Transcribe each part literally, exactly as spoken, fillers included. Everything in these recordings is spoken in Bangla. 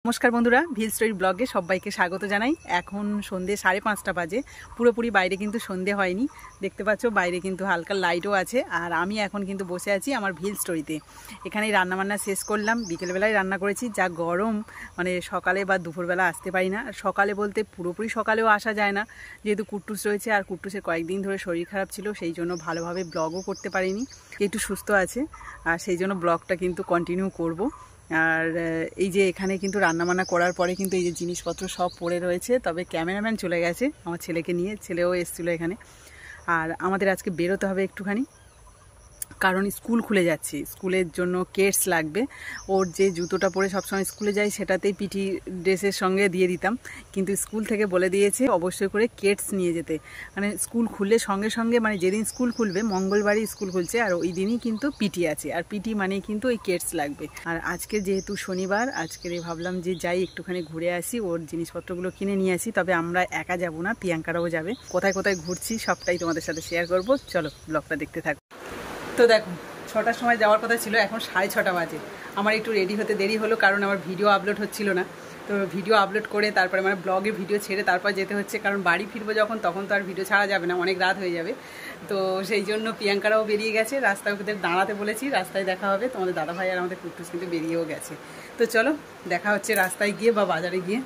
নমস্কার বন্ধুরা, ভিল স্টোরি ব্লগে সবাইকে স্বাগত জানাই। এখন সন্ধে সাড়ে পাঁচটা বাজে, পুরোপুরি বাইরে কিন্তু সন্ধে হয়নি। দেখতে পাচ্ছ বাইরে কিন্তু হালকা লাইটও আছে। আর আমি এখন কিন্তু বসে আছি আমার ভিল স্টোরিতে। এখানেই রান্নাবান্না শেষ করলাম, বিকেলবেলায় রান্না করেছি। যা গরম, মানে সকালে বা দুপুরবেলা আসতে পারি না। সকালে বলতে পুরোপুরি সকালেও আসা যায় না, যেহেতু কুট্টুস রয়েছে। আর কুট্টুসের কয়েকদিন ধরে শরীর খারাপ ছিল, সেই জন্য ভালোভাবে ব্লগও করতে পারিনি। একটু সুস্থ আছে আর সেই জন্য ব্লগটা কিন্তু কন্টিনিউ করব। আর এই যে এখানে কিন্তু রান্নাবান্না করার পরে কিন্তু এই যে জিনিসপত্র সব পড়ে রয়েছে। তবে ক্যামেরাম্যান চলে গেছে আমার ছেলেকে নিয়ে, ছেলেও এসেছিলো এখানে। আর আমাদের আজকে বেরোতে হবে একটুখানি, কারণ স্কুল খুলে যাচ্ছে। স্কুলের জন্য কেটস লাগবে। ওর যে জুতোটা পরে সবসময় স্কুলে যায় সেটাতেই পিটি ড্রেসের সঙ্গে দিয়ে দিতাম, কিন্তু স্কুল থেকে বলে দিয়েছে অবশ্যই করে কেটস নিয়ে যেতে। মানে স্কুল খুললে সঙ্গে সঙ্গে, মানে যেদিন স্কুল খুলবে, মঙ্গলবারই স্কুল খুলছে, আর ওই দিনই কিন্তু পিটি আছে। আর পিটি মানে কিন্তু ওই কেটস লাগবে। আর আজকে যেহেতু শনিবার, আজকের ভাবলাম যে যাই একটুখানি ঘুরে আসি, ওর জিনিসপত্রগুলো কিনে নিয়ে আসি। তবে আমরা একা যাব না, প্রিয়াঙ্কারাও যাবে। কোথায় কোথায় ঘুরছি সবটাই তোমাদের সাথে শেয়ার করব। চলো ব্লগটা দেখতে থাকো। তো দেখো, ছটার সময় যাওয়ার কথা ছিল, এখন সাড়ে ছটা বাজে। আমার একটু রেডি হতে দেরি হলো, কারণ আমার ভিডিও আপলোড হচ্ছিল না। তো ভিডিও আপলোড করে তারপরে মানে ব্লগে ভিডিও ছেড়ে তারপর যেতে হচ্ছে, কারণ বাড়ি ফিরবো যখন, তখন তো আর ভিডিও ছাড়া যাবে না, অনেক রাত হয়ে যাবে। তো সেই জন্য প্রিয়াঙ্কারাও বেরিয়ে গেছে। রাস্তায় ওদের দাঁড়াতে বলেছি, রাস্তায় দেখা হবে। তোমাদের দাদাভাই আর আমাদের কুট্টুস কিন্তু বেরিয়েও গেছে। তো চলো দেখা হচ্ছে রাস্তায় গিয়ে বা বাজারে গিয়ে।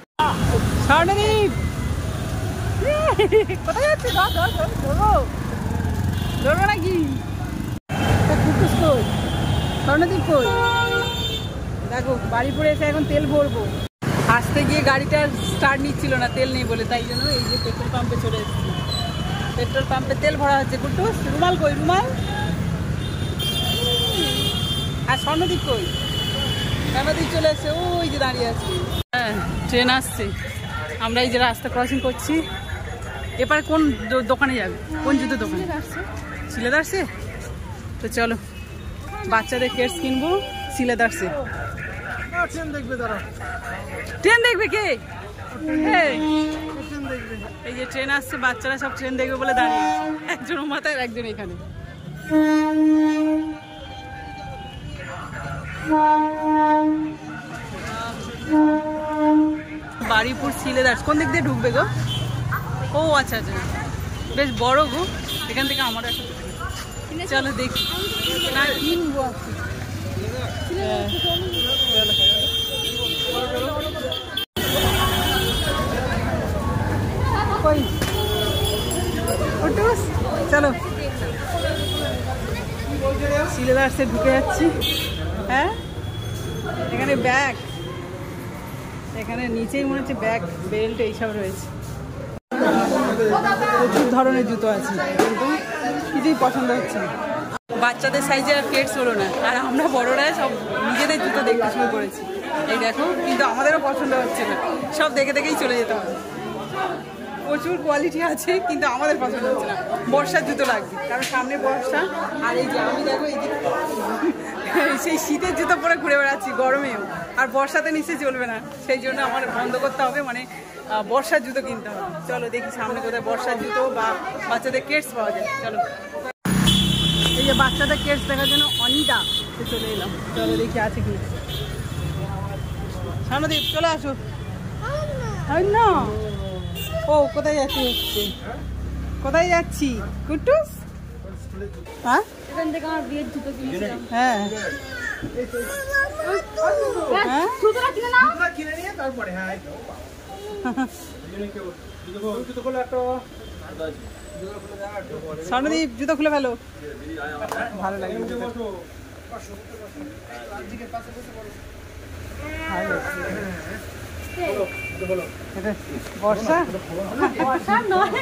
কোথায় যাচ্ছে? ধরবো নাকি? স্বর্ণদীপ কই? দেখো বাড়ি পরে এসে এখন তেল ভরবো। আসতে গিয়ে গাড়িটা স্টার্ট নিচ্ছিল না, তেল নেই বলে। তাই জন্য এই যে পেট্রোল পাম্পে চলে এসেছি। পেট্রোল পাম্পে তেল ভরা হচ্ছে। কুট্টুস, রুমাল কই? রুমাল আর স্বর্ণদীপ কই? স্বর্ণদীপ চলে এসছে, ওই যে দাঁড়িয়ে আছে। হ্যাঁ, ট্রেন আসছে। আমরা এই যে রাস্তা ক্রসিং করছি। এবারে কোন দোকানে যাবে? কোন জুতো দোকানে? সিলেদার্সে। তো চলো বাচ্চাদের কেটস কিনবো সিলেদার্সে। ট্রেন দেখবে কে? এই যে ট্রেন আসছে, বাচ্চারা সব ট্রেন দেখবে বলে দাঁড়িয়ে, একজন মাথায় একজন এখানে। বাড়িপুর সিলেদার্স কোন দিক দিয়ে ঢুকবে গো? ও আচ্ছা আচ্ছা, বেশ বড় গো। এখান থেকে আমার একটা, চলো দেখি। না কিনবো। চলো সিলেদার্সে ঢুকে যাচ্ছি। হ্যাঁ, এখানে ব্যাগ, এখানে নিচেই মনে হচ্ছে ব্যাগ, বেল্ট এইসব রয়েছে। প্রচুর ধরনের জুতো আছে, কিন্তু কিছুই পছন্দ হচ্ছে না। বাচ্চাদের সাইজে আর কেটস হলো না, আর আমরা বড়রা সব নিজেদের জুতো দেখতে শুরু করেছি। এই দেখো, কিন্তু আমাদেরও পছন্দ হচ্ছে না, সব দেখে দেখেই চলে যেতে হবে। প্রচুর কোয়ালিটি আছে, কিন্তু আমাদের পছন্দ হচ্ছে না। বর্ষার জুতো লাগবে, কারণ সামনে বর্ষা। আর এই যে আমি দেখো, এই যে সেই শীতের জুতো পরে ঘুরে বেড়াচ্ছি গরমেও, আর বর্ষাতে নিশ্চয়ই চলবে না। সেই জন্য আমার বন্ধ করতে হবে, মানে বর্ষার জুতো কিনতে হবে। চলো দেখি সামনে কোথায় বর্ষার জুতো বা বাচ্চাদের কেটস পাওয়া যায়। চলো, এই যে বাচ্চাদের কেটস দেখার জন্য অনিতা চলে এলাম। চলো দেখি আছে কি। স্বর্ণদীপ চলে আসো। না, ও কোথায় যাচ্ছি? হচ্ছে কোথায় যাচ্ছি কুট্টুস? হ্যাঁ, এখান থেকে আমার বিয়ের জুতো কিনেছিলাম। হ্যাঁ হ্যাঁ, জুতোটা কিনে নাও, কিনে নিয়ে তারপরে। হ্যাঁ, স্বর্ণদীপ জুতো খুলে ফেলো, ভালো লাগে। বর্ষা বর্ষা নয়,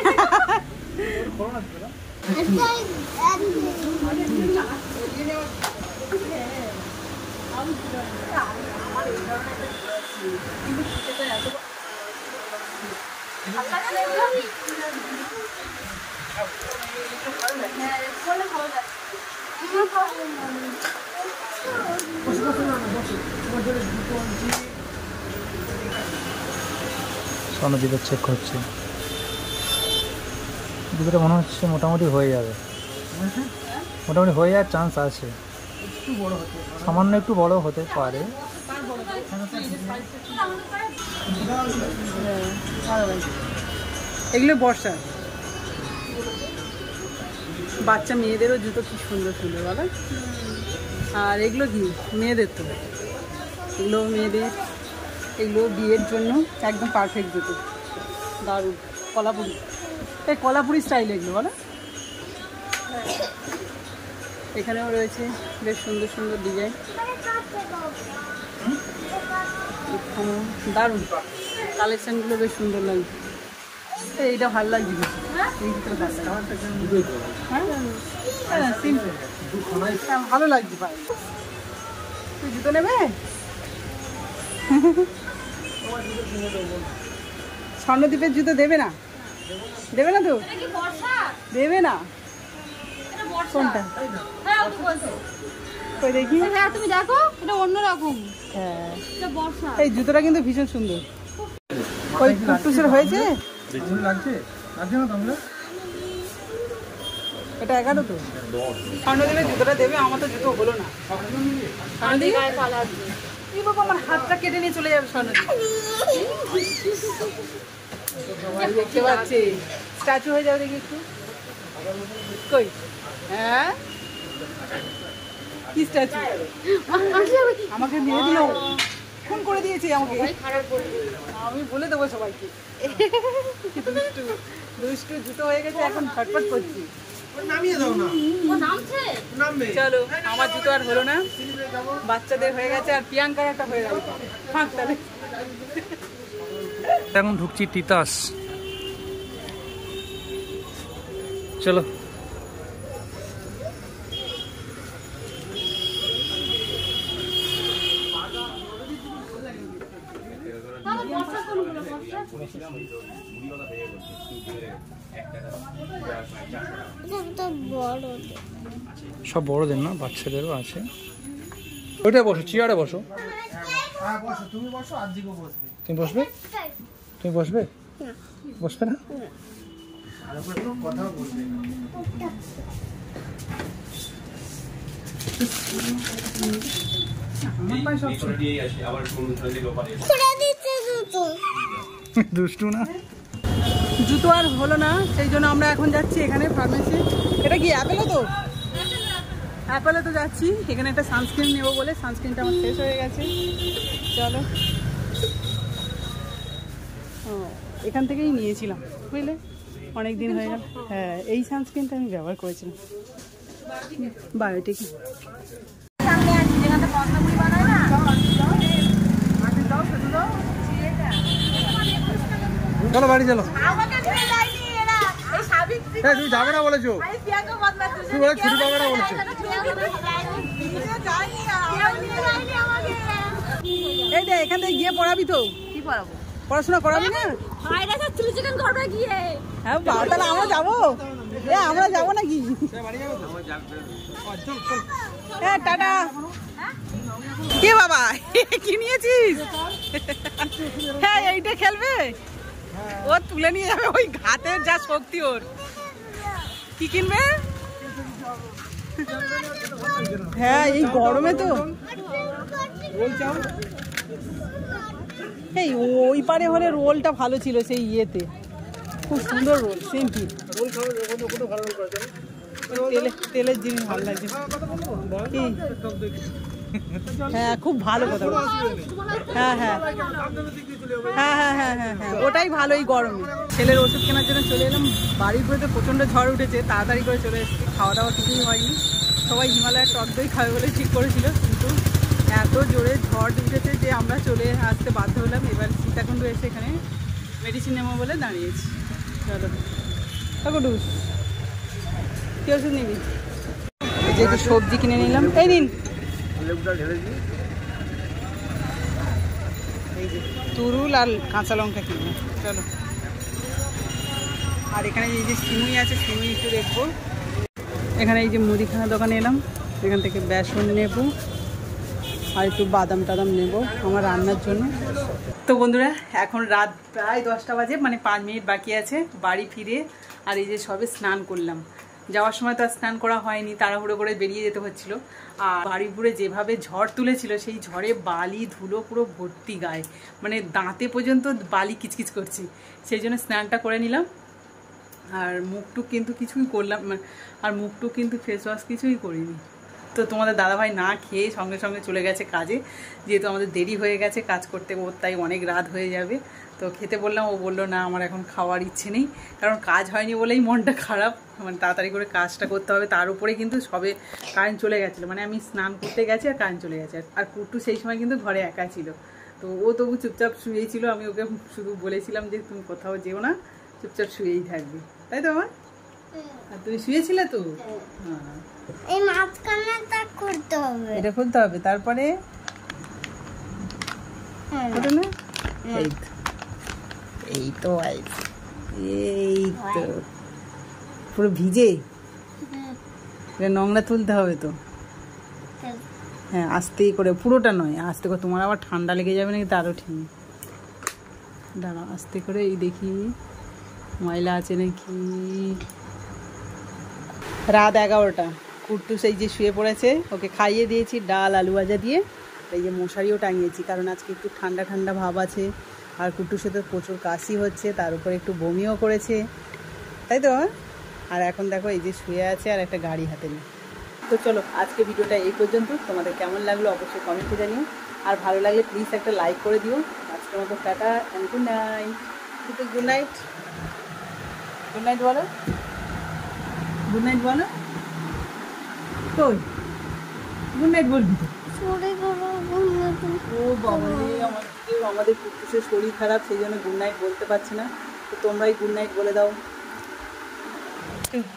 স্বর্ণদীপের চেক হচ্ছে। জুতোটা মনে হচ্ছে মোটামুটি হয়ে যাবে, মোটামুটি হয়ে যাওয়ার চান্স আছে। সামান্য একটু বড় হতে পারে। এগুলো বর্ষা, বাচ্চা মেয়েদেরও জুতো কি সুন্দর সুন্দর বলো। আর এগুলো কি মেয়েদের, তো এগুলো মেয়েদের, এগুলো বিয়ের জন্য একদম পারফেক্ট জুতো, দারুণ। কলাপুরি, এই কলাপুরি স্টাইল এগুলো বলো। এখানেও রয়েছে বেশ সুন্দর সুন্দর ডিজাইন, দারুণ কালেকশনগুলো বেশ সুন্দর লাগছে। এইটা ভালো লাগছে, ভালো লাগছে ভাই। তুই জুতো নেবে? স্বর্ণদ্বীপের জুতো দেবে না? দেবে না তো? দেবে না কোনটা? কই দেখি, তুমি দেখো এটা অন্যরকম। হ্যাঁ এটা বর্ষা। এই জুতোটা কিন্তু ভীষণ সুন্দর। ওই কুটুসের হয়েছে লাগছে লাগছে না তোমরা? এটা এগারো তো। স্বর্ণদ্বীপের জুতোটা দেবে, আমার তো জুতো হলো না। স্বর্ণদ্বীপ এই বাবা, আমার হাতটা কেটে নিয়ে চলে যাবে স্বর্ণদ্বীপ। দেখতে পাচ্ছি স্ট্যাচু হয়ে যাবে, দেখি একটু। কই? হ্যাঁ কি স্ট্যাচু? আমাকে মেরে দিল, ফোন করে দিয়েছে আমাকে। আমি বলে দেবো সবাইকে। দুষ্টু দুষ্টু জুতো হয়ে গেছে, এখন ছটফট করছি। চলো, আমার জুতো আর হলো না, বাচ্চাদের হয়ে গেছে, আর প্রিয়াঙ্কার একটা হয়ে গেল। থাক তাহলে। এখন ঢুকছি তিতাস। চলো। সব বড়দের না, বাচ্চাদেরও আছে। ওইটা বসো, চেয়ারে বসো। তুমি বসো, আজকে বসবে। তুমি বসবে? তুমি বসবে? বসবে না? কথা বলবে। দুষ্টু না? জুতো আর হলো না, সেই জন্য আমরা এখন যাচ্ছি এখানে ফার্মেসি। এটা কি অ্যাপেলে তো? অ্যাপেলে তো যাচ্ছি। এখানে একটা সানস্ক্রিন নেবো বলে, সানস্ক্রিনটা আমার শেষ হয়ে গেছে। চলো, ও এখান থেকেই নিয়েছিলাম বুঝলে, অনেক দিন হয়ে গেল। হ্যাঁ, এই সানস্ক্রিনটা আমি ব্যবহার করেছিলাম, বায়োটিক। চলো বাড়ি চলো। তুমি যাবে না বলেছো, তুমি বলে ছুটি পাবে না বলেছো। এই দে, এখান থেকে গিয়ে পড়াবি তো? কি পড়াবো? পড়াশোনা করাবি না? ভাইরা তো চিলি চিকেন করবে গিয়ে। হ্যাঁ বাবা, তাহলে আমরা যাবো। এ আমরা যাবো নাকি? হ্যাঁ টাটা। কে বাবা, কি নিয়েছিস? হ্যাঁ এইটা খেলবে, ও তুলে নিয়ে যাবে, ওই ঘাতের যা শক্তি ওর। কি কিনবে? হ্যাঁ এই গরমে তো। এই ওই পারে হলে রোলটা ভালো ছিল, সেই ইয়েতে খুব সুন্দর রোল, সিম্পল। তেলে তেলের জিনিস ভালো লাগছে। হ্যাঁ খুব ভালো কথা। হ্যাঁ হ্যাঁ হ্যাঁ হ্যাঁ হ্যাঁ হ্যাঁ হ্যাঁ ওটাই ভালো এই গরমে। ছেলের ওষুধ কেনার জন্য চলে এলাম। বাড়ির পরে প্রচণ্ড ঝড় উঠেছে, তাড়াতাড়ি করে চলে এসেছি। খাওয়া দাওয়া কিছুই হয়নি। সবাই হিমালয়ের টক দই খাবে বলে ঠিক করেছিল, কিন্তু এত জোরে ঝড় উঠেছে যে আমরা চলে আসতে বাধ্য হলাম। এবার সীতাকুণ্ড এসে এখানে মেডিসিন নেবো বলে দাঁড়িয়েছি। চলো কাকুটুস, কি ওষুধ নিবি? যেহেতু সবজি কিনে নিলাম, এই নিন। তুরুল আর কাঁচা লঙ্কা কিনবো। চলো, আর এখানে এই যে সিমুই আছে, সিমুই একটু দেখবো। এখানে এই যে মুদিখানা দোকানে এলাম, এখান থেকে বেসন নেব আর একটু বাদাম টাদাম নেব আমার রান্নার জন্য। তো বন্ধুরা, এখন রাত প্রায় দশটা বাজে, মানে পাঁচ মিনিট বাকি আছে বাড়ি ফিরে। আর এই যে সবে স্নান করলাম, যাওয়ার সময় তো আর স্নান করা হয়নি, তাড়াহুড়ো করে বেরিয়ে যেতে হচ্ছিল। আর বাড়িপুরে যেভাবে ঝড় তুলেছিল সেই ঝড়ে বালি ধুলো পুরো ভর্তি গায়ে, মানে দাঁতে পর্যন্ত বালি কিচকিচ করছি। সেই জন্য স্নানটা করে নিলাম। আর মুখটুক কিন্তু কিছুই করলাম, আর মুখটুক কিন্তু ফেস ওয়াশ কিছুই করিনি। তো তোমাদের দাদাভাই না খেয়ে সঙ্গে সঙ্গে চলে গেছে কাজে, যেহেতু আমাদের দেরি হয়ে গেছে কাজ করতে, ওর তাই অনেক রাত হয়ে যাবে। তো খেতে বললাম, ও বললো না আমার এখন খাওয়ার ইচ্ছে নেই, কারণ কাজ হয়নি বলেই মনটা খারাপ, মানে তাড়াতাড়ি করে কাজটা করতে হবে। তার উপরে কিন্তু সবে কারেন্ট চলে গেছিলো, মানে আমি স্নান করতে গেছি আর কারেন্ট চলে গেছে। আর কুট্টু সেই সময় কিন্তু ঘরে একা ছিল, তো ও তবু চুপচাপ শুয়েই ছিল। আমি ওকে শুধু বলেছিলাম যে তুমি কোথাও যেও না, চুপচাপ শুয়েই থাকবে, তাই তো আমার? আর তুমি শুয়েছিলে তো? হ্যাঁ, এই মাঝখানেটা করতে হবে, এটা খুলতে হবে, তারপরে ওটা না, এই তো এই তো এই তো পুরো ভিজে, এটা নোংরা তুলতে হবে তো। হ্যাঁ, আস্তে করে, পুরোটা নয়, আস্তে করে, তোমার আবার ঠান্ডা লেগে যাবে নাকি তারও ঠিক নেই। দাঁড়াও, আস্তে করে, এই দেখি ময়লা আছে নাকি। রাত এগারোটা, কুট্টু সেই যে শুয়ে পড়েছে, ওকে খাইয়ে দিয়েছি ডাল আলু ভাজা দিয়ে। এই যে মশারিও টাঙিয়েছি, কারণ আজকে একটু ঠান্ডা ঠান্ডা ভাব আছে। আর কুট্টুর সাথে প্রচুর কাশি হচ্ছে, তার উপরে একটু বমিও করেছে, তাই তো? আর এখন দেখো এই যে শুয়ে আছে আর একটা গাড়ি হাতে নিয়ে। তো চলো, আজকে ভিডিওটা এই পর্যন্ত। তোমাদের কেমন লাগলো অবশ্যই কমেন্টে জানিও, আর ভালো লাগলে প্লিজ একটা লাইক করে দিও। আজকের মতো tata and good night. Good night, good night বলো, গুড নাইট বলো, কই গুড নাইট বলবি তো? সরে করো। ও বাবা রে, আমাদের আমাদের কুট্টুসের শরীর খারাপ, সেই জন্য গুড নাইট বলতে পারছে না। তো তোমরাই গুড নাইট বলে দাও।